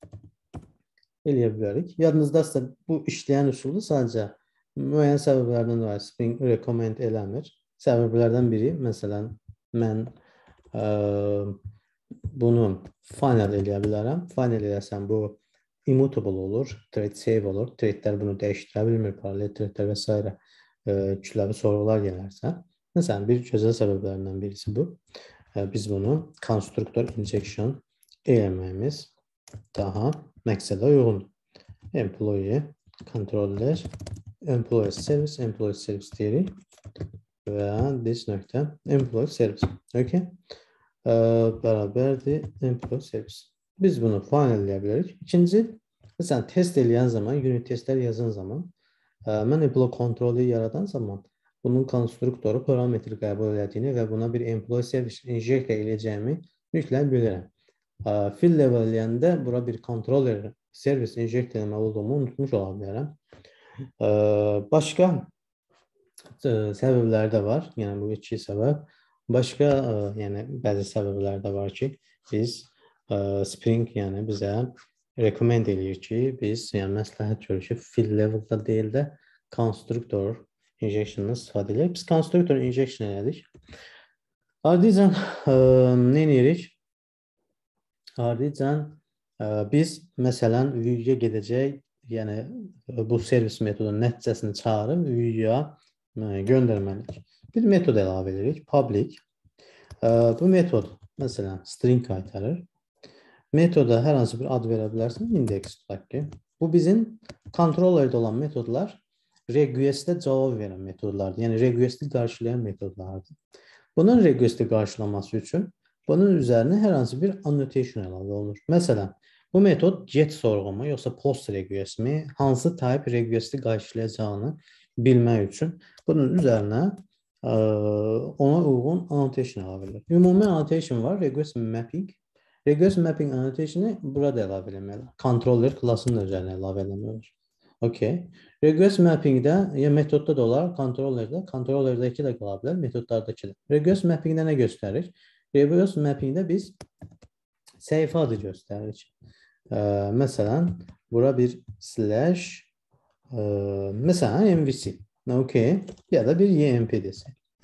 eləyirik. Yadınızdaysa bu işleyen usulü sadece müəyyən səbəblərdən dolayı Spring recommend eləmir. Səbəblərdən biri, məsələn, mən ə, bunu final eləyə bilərəm. Final eləsəm bu immutable olur, thread save olur. Threadlər bunu dəyişdirə bilmir, paralel threadlər və s. kütləvi sorğular gələrsə. Məsələn, bir gözəl səbəblərindən birisi bu. Ə, biz bunu constructor injection eləməyimiz daha məqsədə uyğundur. Employee controller employee service, employee service deyirik və this nöqtə employee service. Okay. Ee, bərabərdir employee service. Biz bunu final eləyə bilərik. İkinci, məsələn, test eləyən zaman, unit testlər yazan zaman, ə, mən employee kontrolü yaradan zaman bunun konstruktoru parametri qəbul elədiyini və buna bir employee service inject eləyəcəyimi mütləq bilirəm. Ə, fill level eləyəndə bura bir controller service inject eləməli olduğumu unutmuş ola bilərəm. Başqa səbəblər də var. Yəni bu iki səbəb. Başqa, yəni bəzi səbəblər də var ki, biz Spring, yəni bizə recommend eləyir ki, biz yəni məsləhət görür ki, fill level'da deyil də constructor injection-dan istifadə edirik. Biz constructor injection elədik. Ardınca nə edirik? Ardınca biz məsələn view-ya gedəcək, yəni bu servis metodunun nəticəsini çağırıb view-ya göndərməliyik. Bir metod əlavə edirik, public. Bu metod məsələn string qaytarır. Metoda hər hansı bir ad verə bilərsən, index tutaq ki. Bu bizim controllerdə olan metodlar request'e cavab verən metodlardır. Yəni request'i qarşılayan metodlardır. Bunun request'i qarşılaması üçün bunun üzərinə hər hansı bir annotation əlavə olunur. Məsələn, bu metod get sorğumu yoxsa post request mi, hansı type request'i qarşılayacağını bilmək üçün bunun üzərinə ə, ona uyğun annotation əlavə edilir. Ümumi annotation var, request mapping. Request mapping annotationu burada əlavə edilməlidir. Controller klassının üzərinə əlavə edilməlidir. Okay. Request mappingdə ya metodda da olar, controllerdə, controllerdə iki də qala bilər, metodlarda iki də. Request mappingdə nə göstərir? Request mappingdə biz səhifə adı göstəririk. Ə, məsələn, bura bir slash ə, məsələn M V C. Okay. Ya da bir Y M P desək.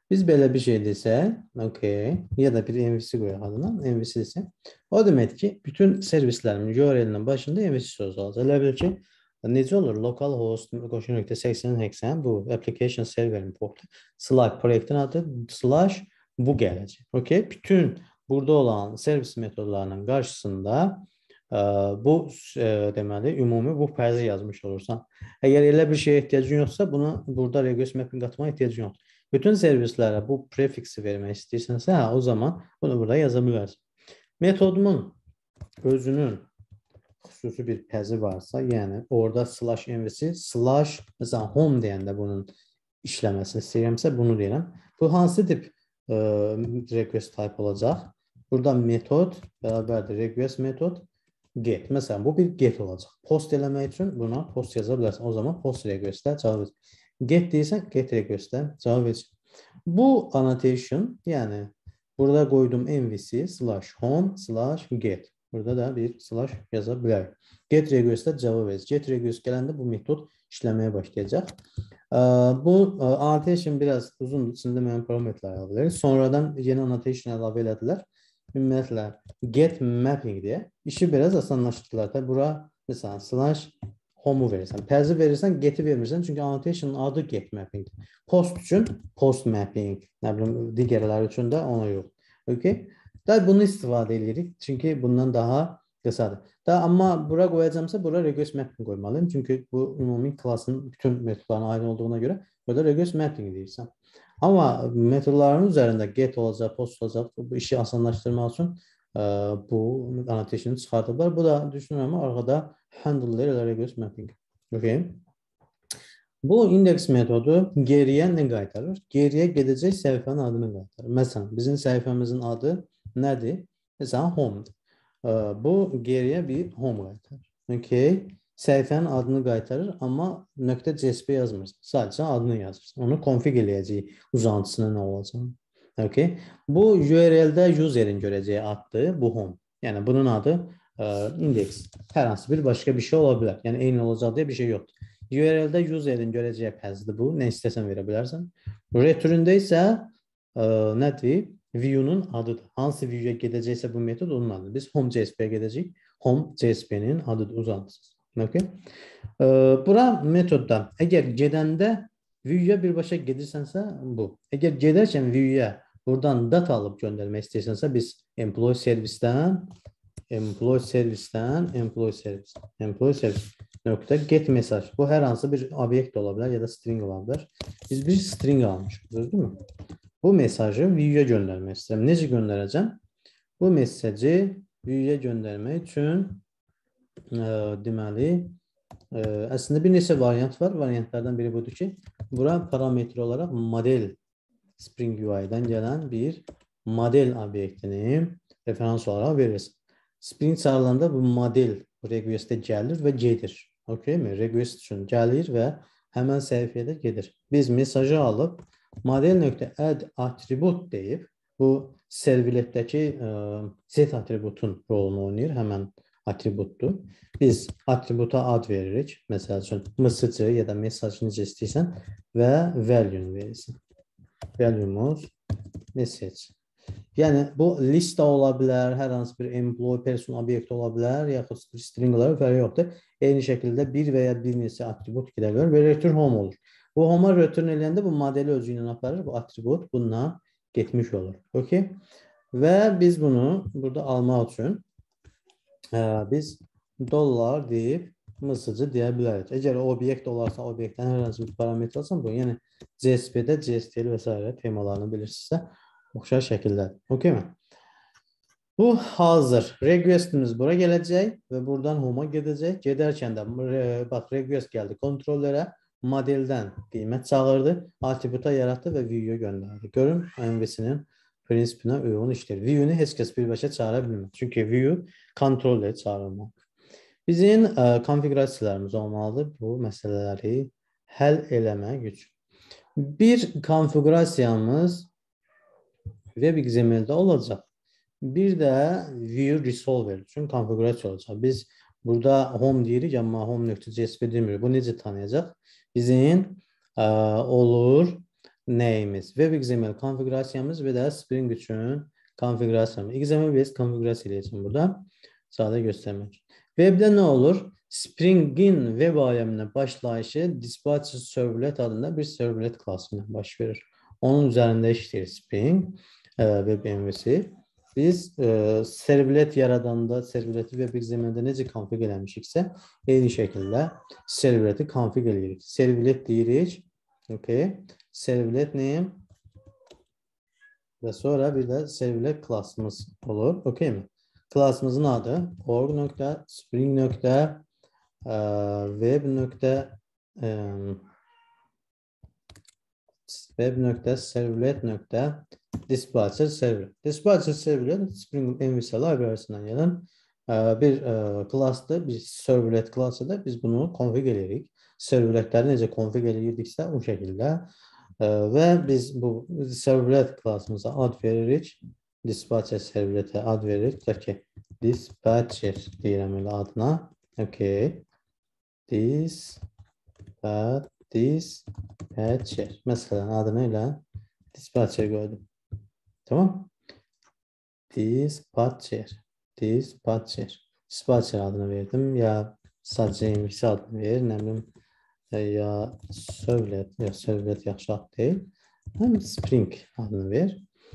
Biz belə bir şey desək, okey, ya da bir M V C qoyaq adına, M V C desək, o demək ki, bütün servislərimin U R L-inin başında M V C sözü olacaq. Elə bil ki, necə olur? Localhost qoşun nöqtə səksən səksən bu application serverin portu slash proyektin adı slash bu gələcək. Okey, bütün burada olan servis metodlarının qarşısında ə, bu ə, deməli ümumi bu fərzi yazmış olursan. Əgər elə bir şeyə ehtiyacın yoxsa, buna burada request mapping atmaya ehtiyacın yoxdur. Bütün servislərə bu prefiksi vermək istəyirsənsə, hə, o zaman bunu burada yaza bilərsən. Metodumun özünün xüsusi bir fərzi varsa, yəni orada slash M V C, slash mesela home deyəndə bunun işləməsini istəyirəmsə, bunu deyirəm. Bu hansı tip ə, request type olacaq? Burada metod bərabərdir request metod get. Məsələn, bu bir get olacaq. Post eləmək üçün buna post yaza bilərsən. O zaman post requestə cavab verir. Get deyirsən, get requestə cavab verir. Bu annotation, yəni burada qoydum M V C slash home slash get. Burada da bir slash yaza bilərik. Get requestə cavab verir. Get request gələndə bu metod işləməyə başlayacaq. Bu annotation biraz uzundur. İçində müəyyən parametrlər əlavə edilir. Sonradan yeni annotation əlavə elədilər. Ümumiyyətlə get mapping deyə işi biraz asanlaşdırdılar. Tabi bura mesela slash home'u verirsən. Pərzi verirsən, get'i vermirsən. Çünki annotation'ın adı get mapping. Post üçün post mapping. Nə bilim, digərləri üçün də ona yox. Okay? Da bunu istifadə edirik. Çünki bundan daha qısadır. Da amma bura qoyacağımsa bura request mapping qoymalıyım. Çünki bu ümumi klasın bütün metodlarına ayrı olduğuna görə burada request mapping deyirsən. Amma metodların üzərində get olacaq, post olacaq. Bu işi asanlaşdırmaq üçün bu annotation'ı çıxardıblar. Bu da düşünürəm arxada handle ilə request mapping. Okay. Bu index metodu geriyə nə qaytarır? Geriyə gedəcək səhifənin adını qaytarır. Məsələn, bizim səhifəmizin adı nədir? Məsələn, home'dur. Bu geriyə bir home qaytarır. Okay. Səhifənin adını qaytarır, amma .csp yazmırsan. Sadəcə adını yazırsan. Onu konfig eləyəcək uzantısına nə olacaq. Okay. Bu U R L-də user'in görəcəyi addır, bu home. Yəni bunun adı index. Hər hansı bir başqa bir şey ola bilər. Yəni eyni olacaq deyə bir şey yoxdur. U R L-də user'in görəcəyi fəzdir bu. Nə istəsən verə bilərsən. Return-də isə nədir? View-nun adıdır. Hansı view-ya gedəcəksə bu metod onun adıdır. Biz home.csp-yə gedəcəyik. Home.csp-nin adıdır, uzantısı. Okay. Bura metodda əgər gedəndə view-ya birbaşa gedirsənsə bu. Əgər gedərkən view-ya buradan data alıb göndərmək istəyirsənsə biz employee servisdən employee servisdən employee servis employee servis nöqtə get mesaj. Bu hər hansı bir obyekt ola bilər ya da string ola bilər. Biz bir string almışıq, düzdürmü? Bu mesajı view-ya göndərmək istəyirəm. Necə göndərəcəm? Bu mesajı view-ya göndərmək üçün ə, deməli ə, əslində bir neçə variant var. Variantlardan biri budur ki, bura parametre olaraq model Spring U I-dan gələn bir model obyektini referans olaraq verirsən. Spring çağırılanda bu model request'e gəlir və gedir. Okay mi? Request üçün gəlir və həmən səhifəyə də gedir. Biz mesajı alıb model.add attribut deyib, bu servletdəki Z attributun rolunu oynayır, həmən attributdur. Biz attributa ad veririk. Məsəl üçün mısıcı ya da mesaj necə istəyirsən və value-nu verirsən. Value-muz message. Yəni bu lista ola bilər, hər hansı bir employee person obyekt ola bilər, yaxud string olaraq fərqi yoxdur. Eyni şəkildə bir və ya bir neçə attribut gedə bilər və return home olur. Bu home-a return eləyəndə bu modeli özü ilə aparır, bu attribut bundan getmiş olur. Okay? Və biz bunu burada almaq üçün ə, biz dollar deyib mısıcı deyə bilərik. Əgər obyekt olarsa, obyektdən hər hansı bir parametre alsan, bu yəni C S P-də C S T L və s. temalarını bilirsinizsə, oxşar şəkildə. Okay mi? Bu hazır. Requestimiz bura gələcək və buradan home-a gedəcək. Gedərkən də bax request gəldi kontrollərə, modeldən qiymət çağırdı, attributa yaratdı və view-yu göndərdi. Görün, M V C-nin prinsipinə uyğun işləyir. View-nu heç kəs birbaşa çağıra bilmir. Çünki view kontrollə çağırılmalı. Bizim ə, konfigurasiyalarımız olmalıdır bu məsələləri həll eləmək üçün. Bir konfigurasiyamız WebXML-də olacaq. Bir də view resolver üçün konfigurasiya olacaq. Biz burada home deyirik, amma home.csp demirik. Bu necə tanıyacaq? Bizim ə, olur nəyimiz? WebXML konfigurasiyamız və də Spring üçün konfigurasiyamız. X M L based konfigurasiya eləyəcəm burada. Sadə göstərmək. Webdə nə olur? Spring'in web aləminə başlayışı Dispatcher Servlet adında bir servlet klasıyla baş verir. Onun üzərində işləyir Spring Web M V C. Biz e, servlet yaradanda, servleti WebXML-də necə konfig eləmişiksə, eyni şəkildə servleti konfig eləyirik. Servlet deyirik. Okay. Servlet name və sonra bir də servlet klasımız olur. Okay mi? Klasımızın adı org.spring.web.servlet.dispatcher servlet. Dispatcher servlet Spring M V C library'sindən gələn bir klasdır, bir servlet klasıdır. Biz bunu konfig edirik. Servletləri necə konfig edirdiksə o şəkildə və biz bu servlet klasımıza ad veririk. Dispatcher servletə ad veririk. Deyək ki, dispatcher deyirəm elə adına. Okay. Dispatcher. Dispatcher. Məsələn, adını elə dispatcher qoydum. Tamam. Dispatcher. Dispatcher. Dispatcher adını verdim. Ya sadəcə M V C adını verir. Nə bilim, ya servlet, ya servlet yaxşı ad deyil. Həm Spring adını ver.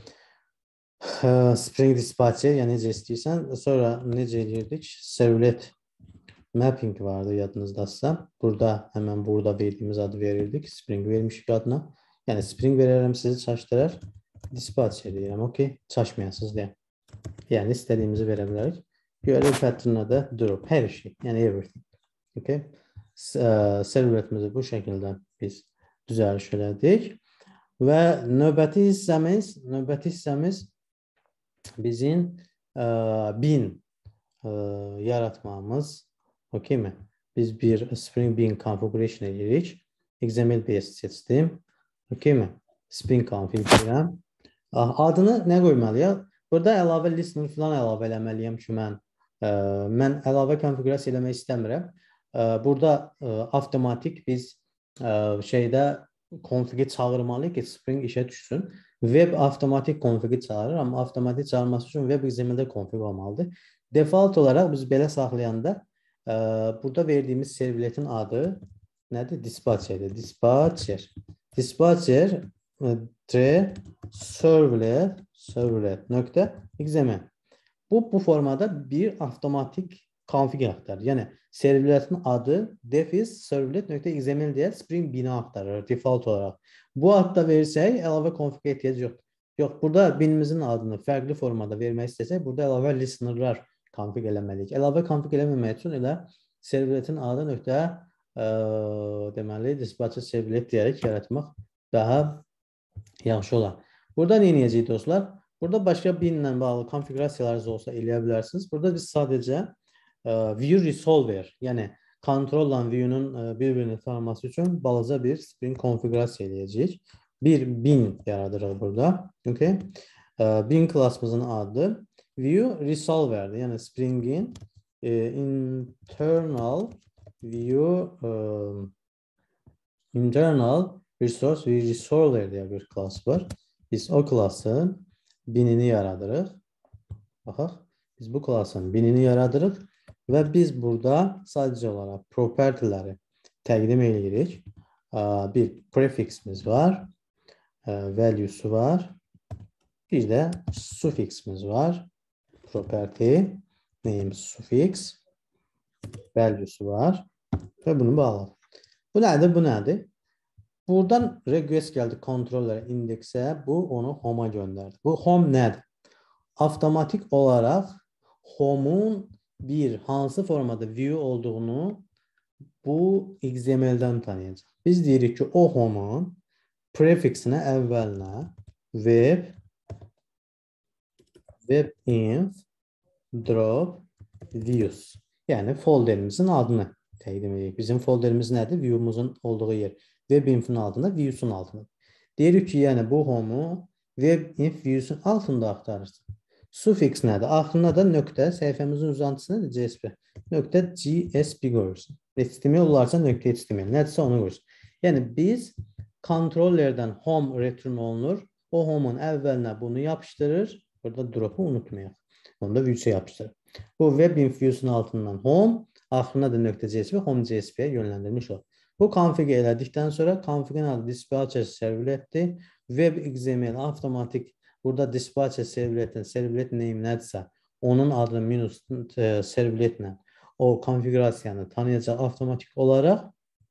Spring Dispatcher, yəni necə istəyirsən. Sonra necə edirdik? Servlet mapping vardı yadınızdasa. Burada, həmən burada verdiyimiz adı verirdik. Spring vermişik adına. Yəni Spring verərəm, sizi çaşdırır. Dispatcher deyirəm, okey. Çaşmayasınız deyəm. Yəni istədiyimizi verə bilərik. Görev pattern'a da drop. Hər şey. Yəni everything. Okay. Servletimizi bu şəkildə biz düzəliş elədik. Və növbəti hissəmiz, növbəti hissəmiz bizim bin yaratmamız. Okay mi? Biz bir Spring bin configuration edirik. X M L based seçdim. Okay mi? Spring config deyirəm. Adını nə qoymalıyam? Burada əlavə listener falan əlavə eləməliyəm ki, mən mən əlavə konfigurasiya eləmək istəmirəm. Burada avtomatik biz şeydə konfigi çağırmalıyıq ki, Spring işə düşsün. Web avtomatik konfigi çağırır, amma avtomatik çağırması üçün WebXML-də konfig olmalıdır. Default olaraq biz belə saxlayanda burada verdiyimiz servletin adı nədir? Dispatcher'dir. Dispatcher. Dispatcher servlet servlet.xml. Bu, bu formada bir avtomatik konfig aktarır. Yəni, servletin adı defis servlet.xml deyə Spring bini aktarır default olaraq. Bu adda versək, əlavə konfig ehtiyac yoxdur. Yox, burada binimizin adını fərqli formada vermək istəsək, burada əlavə listenerlar konfig eləməliyik. Əlavə konfig eləməmək üçün elə servletin adı nöqtə deməli, dispatcher servlet deyərək yaratmaq daha yaxşı olar. Burada nə edəcəyik dostlar? Burada başqa binlə bağlı konfigurasiyalarınız olsa eləyə bilərsiniz. Burada biz sadəcə view resolver, yəni kontrolla view'nun bir-birini tanıması üçün balaca bir Spring konfigurasiya eləyəcəyik. Bir bin yaradırıq burada. Okay. Bin klasımızın adı view resolverdir. Yəni Spring'in internal view internal resource view resolver deyə bir klas var. Biz o klasın binini yaradırıq. Baxaq, biz bu klasın binini yaradırıq və biz burada sadəcə olaraq propertyləri təqdim edirik. Bir prefiximiz var, value'su var, bir də suffiximiz var. Property, name, suffix, value'su var və bunu bağladık. Bu nədir? Bu nədir? Buradan request gəldi kontrollərə, indeksə, bu onu home'a göndərdi. Bu home nədir? Avtomatik olaraq home'un bir hansı formada view olduğunu bu X M L'dən tanıyacaq. Biz deyirik ki, o home'un prefixinə əvvəlinə web webinf drop views, yəni folderimizin adını təqdim edirik. Bizim folderimiz nədir? View'umuzun olduğu yer. Webinf'in altında, view'sun altında. Deyirik ki, yəni bu home'u webinf view'sun altında axtarırsın. Suffix nədir? Axırına da nöqtə, səhifəmizin uzantısı nədir? C S P. Nöqtə G S P qoyursun. H T M L olarsa nöqtə H T M L. Nədirsə onu qoyursun. Yəni biz Kontrollerdən home return olunur. O home'un əvvəlinə bunu yapışdırır. Burada drop'u unutmayaq. Onu da view-ə yapışdırır. Bu web infuse'un altından home, axırına da .csp, home.csp-yə yönləndirmiş olur. Bu konfigü elədikdən sonra konfigün adı dispatcher servletdir. Web X M L avtomatik burada dispatcher servletin servlet name nədirsə onun adını minus e, servletlə o konfigürasiyanı tanıyacaq avtomatik olaraq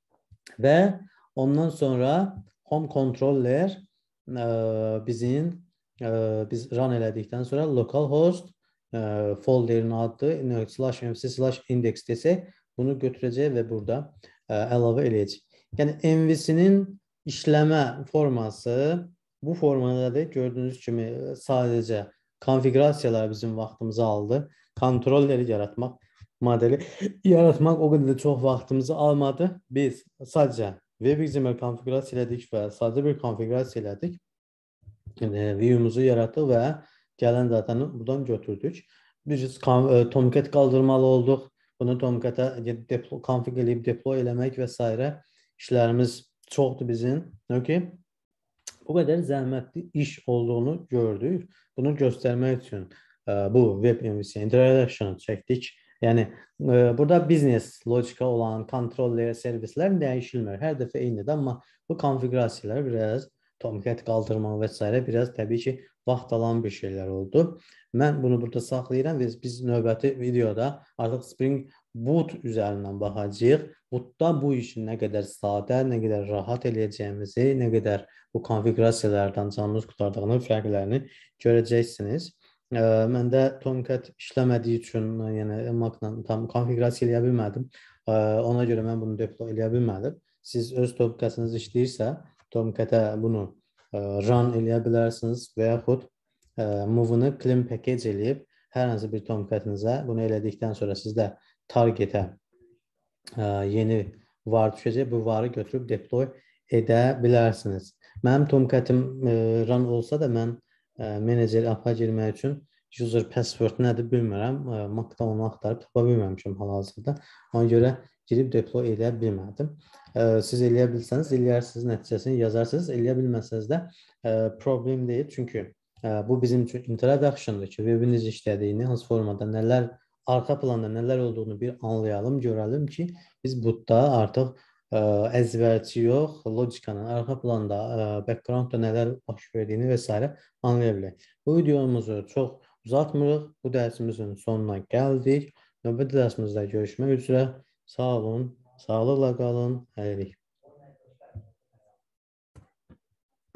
və ondan sonra home controller e, bizim e, biz run elədikdən sonra localhost e, folderin adı slash mc slash index desək bunu götürəcək və burada e, əlavə eləyəcək. Yəni M V C-nin işləmə forması bu formadadır. Gördüyünüz kimi sadəcə konfigürasiyalar bizim vaxtımızı aldı. Kontrolleri yaratmaq, modeli yaratmaq o qədər də çox vaxtımızı almadı. Biz sadəcə WebXML konfigürasiya elədik və sadə bir konfigürasiya elədik. Yəni, view-muzu yaratdıq və gələn datanı buradan götürdük. Biz Tomcat qaldırmalı olduq. Bunu Tomcat'a konfig eləyib deploy eləmək və s. işlərimiz çoxdur bizim. Okay. Bu qədər zəhmətli iş olduğunu gördük. Bunu göstərmək üçün bu Web M V C Introduction çəkdik. Yəni, burada biznes logika olan kontroller, servislər dəyişilmir. Hər dəfə eynidir, amma bu konfigürasiyalar biraz Tomcat qaldırmaq və s. biraz təbii ki, vaxt alan bir şeylər oldu. Mən bunu burada saxlayıram və biz növbəti videoda artıq Spring Boot üzərindən baxacağıq. Bootda bu işin nə qədər sadə, nə qədər rahat eləyəcəyimizi, nə qədər bu konfigürasiyalardan canınız qurtardığını, fərqlərini görəcəksiniz. Məndə Tomcat işləmədiyi üçün, yəni Mac-la tam konfigürasiya eləyə bilmədim. Ona görə mən bunu deploy eləyə bilmədim. Siz öz Tomcat-ınız işləyirsə, Tomcat-ə bunu run eləyə bilərsiniz və yaxud move-unu clean package eləyib hər hansı bir Tomcat-ınıza bunu elədikdən sonra sizdə targetə yeni var düşəcək. Bu varı götürüb deploy edə bilərsiniz. Mənim Tomcat-ım run olsa da mən menecer apa girmək üçün user password nədir bilmirəm. Mac-da onu axtarıb tapa bilməmişim hal-hazırda. Ona görə girib deploy edə bilmədim. Siz eləyə bilsəniz, eləyərsiniz, nəticəsini yazarsınız. Eləyə bilməsəniz də problem deyil. Çünki bu bizim üçün introduction'dır ki, webiniz işlədiyini, hansı formada nələr, arxa planda nələr olduğunu bir anlayalım, görəlim ki, biz bootda artıq əzbərçi yox, logikanın arxa planda, backgroundda nələr baş verdiyini və s. anlaya bilək. Bu videomuzu çox uzatmırıq. Bu dərsimizin sonuna gəldik. Növbəti dərsimizdə görüşmək üzrə. Sağ olun, sağlıqla qalın, hələlik.